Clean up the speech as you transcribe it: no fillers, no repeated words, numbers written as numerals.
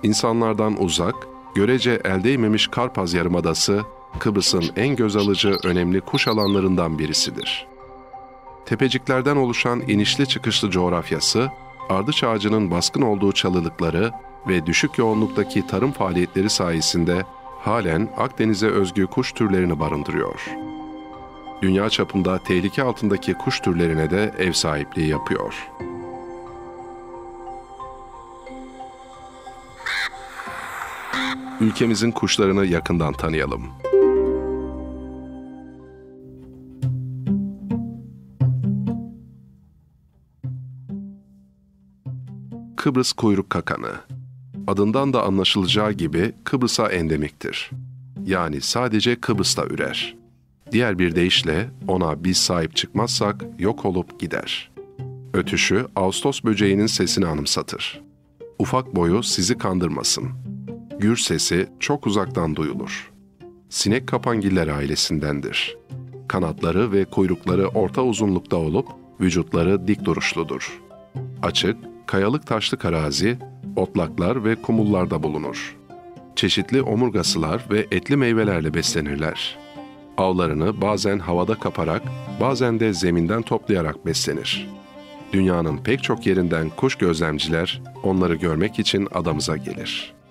İnsanlardan uzak, görece el değmemiş Karpaz Yarımadası, Kıbrıs'ın en göz alıcı önemli kuş alanlarından birisidir. Tepeciklerden oluşan inişli çıkışlı coğrafyası, ardıç ağacının baskın olduğu çalılıkları ve düşük yoğunluktaki tarım faaliyetleri sayesinde halen Akdeniz'e özgü kuş türlerini barındırıyor. Dünya çapında tehlike altındaki kuş türlerine de ev sahipliği yapıyor. Ülkemizin kuşlarını yakından tanıyalım. Kıbrıs kuyruk kakanı. Adından da anlaşılacağı gibi Kıbrıs'a endemiktir. Yani sadece Kıbrıs'ta ürer. Diğer bir deyişle ona biz sahip çıkmazsak yok olup gider. Ötüşü Ağustos böceğinin sesini anımsatır. Ufak boyu sizi kandırmasın. Gür sesi çok uzaktan duyulur. Sinek kapangiller ailesindendir. Kanatları ve kuyrukları orta uzunlukta olup vücutları dik duruşludur. Açık, kayalık taşlık arazi, otlaklar ve kumullarda bulunur. Çeşitli omurgasılar ve etli meyvelerle beslenirler. Avlarını bazen havada kaparak, bazen de zeminden toplayarak beslenir. Dünyanın pek çok yerinden kuş gözlemciler onları görmek için adamıza gelir.